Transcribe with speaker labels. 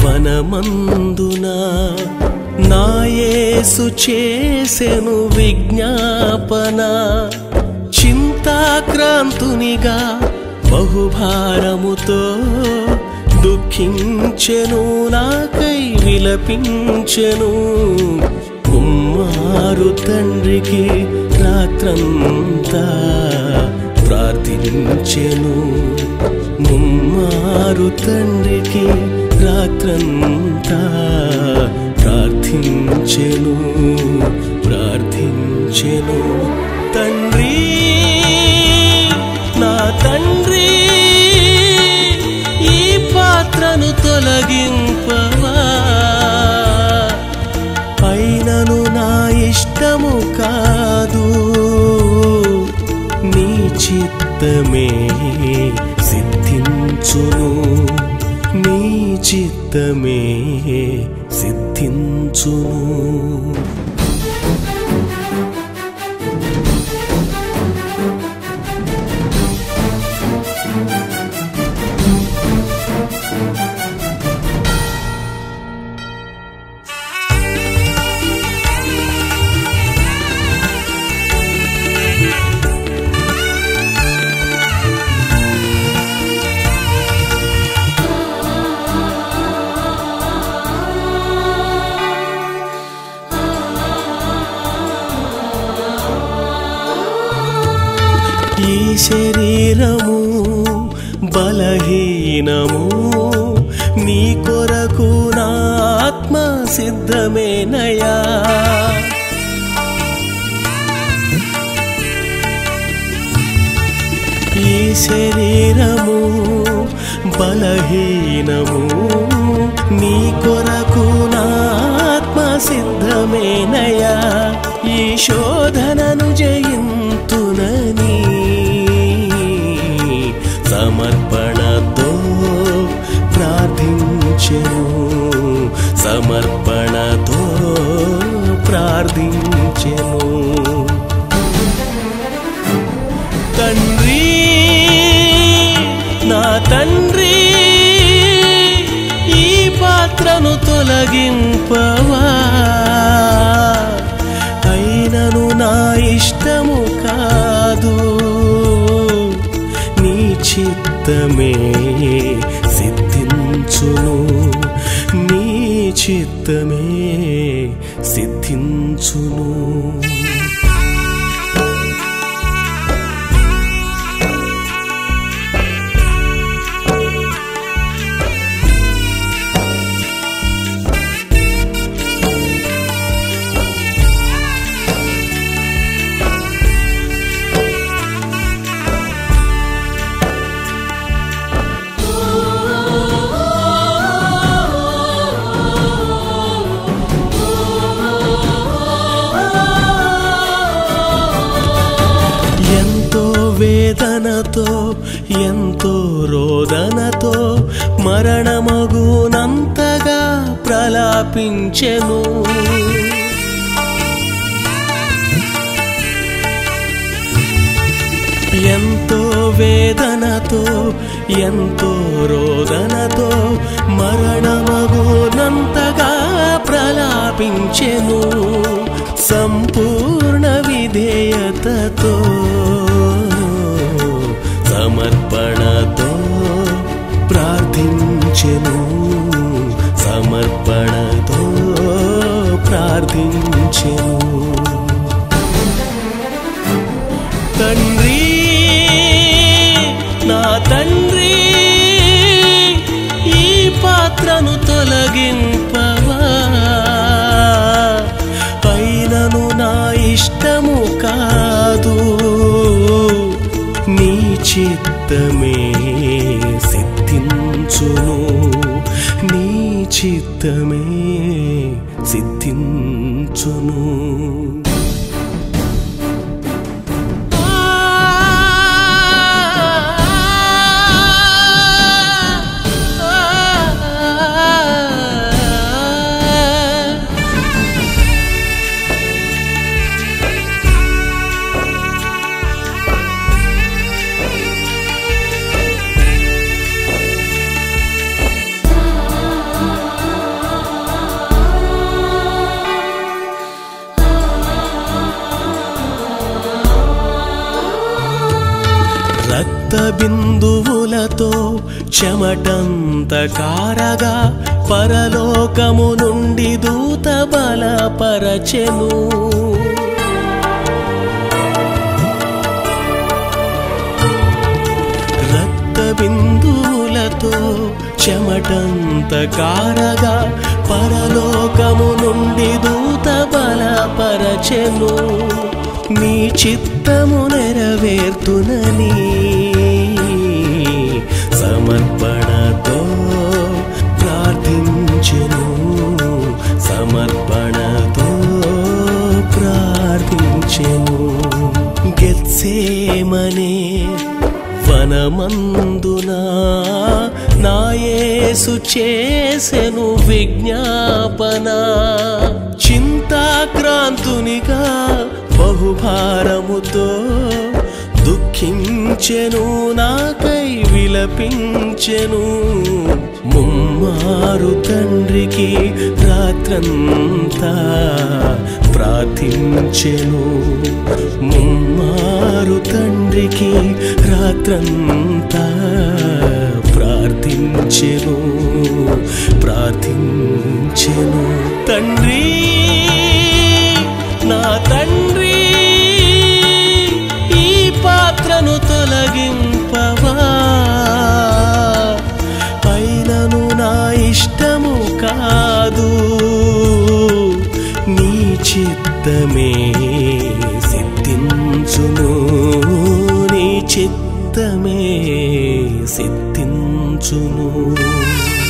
Speaker 1: వనమందున నా యేసు చేసెను విజ్ఞాపన, చింతాక్రాంతునిగా బహుభారముతో దుఃఖించెను, నాకై విలపించెను. కుమారు తండ్రికి రాత్రంతా ప్రార్థించెను, ముమ్మారు తండ్రికి రాత్రంతా ప్రార్థించెను, ప్రార్థించెను. తండ్రి, నా తండ్రి, ఈ పాత్రను తొలగింపవా, అయినను నా ఇష్టము కాదు, నీ చిత్తమే సిద్ధించును, నీ చిత్తమే సిద్ధించును. ఈ శరీరము బలహీనము, నీ కొరకు నా ఆత్మ సిద్ధమేనయా. ఈ శరీరము బలహీనము, నీ కొరకు నా ఆత్మ సిద్ధమేనయా. ఈ శోధనను జయింతునని సమర్పణతో ప్రార్థించెను, సమర్పణతో ప్రార్థించెను. తండ్రి, నా తండ్రి, ఈ పాత్రను తొలగింపవా, అయినను నా ఇష్టము కాదు, నీ చిత్తమే సిద్ధించును, నీ చిత్తమే సిద్ధించును. వేదనతో ఎంతో రోదనతో మరణమగునంతగా ప్రలాపించెను. ఎంతో వేదనతో ఎంతో రోదనతో మరణమగునంతగా ప్రలాపించెను. సంపూర్ణ విధేయతతో సమర్పణతో ప్రార్థించెను, సమర్పణతో ప్రార్థించెను. తండ్రి, నా తండ్రి, ఈ పాత్రను తొలగింపవా, అయినను నా ఇష్టము కాదు, నీ చిత్తమే సిద్ధించును, నీ చిత్తమే సిద్ధించును. రక్త బిందువులతో చెమటంత కారగా పరలోకము నుండి దూత బలపరచెను. రక్త బిందువులతో చెమటంత కారగా పరలోకము నుండి దూత బలపరచెను. నీ చిత్తము నెరవేర్తునని సమర్పణతో ప్రార్థించెను. సమర్పణతో ప్రార్థించెను. గెత్సేమనే వనమందున నా యేసు చేసెను విజ్ఞాపన. చింతాక్రాంతునిగా బహుభారముతో దుఃఖించెను, నాకై విలపించెను. ముమ్మారు తండ్రికి రాత్రంతా ప్రార్థించెను. ముమ్మారు తండ్రికి రాత్రంతా ప్రార్థించెను. ప్రార్థించెను. తండ్రి, నా తండ్రి, ఈ పాత్రను తొలగింపవా, అయినను నా ఇష్టము కాదు, నీ చిత్తమే సిద్ధించును. నీ చిత్తమే సిద్ధించును.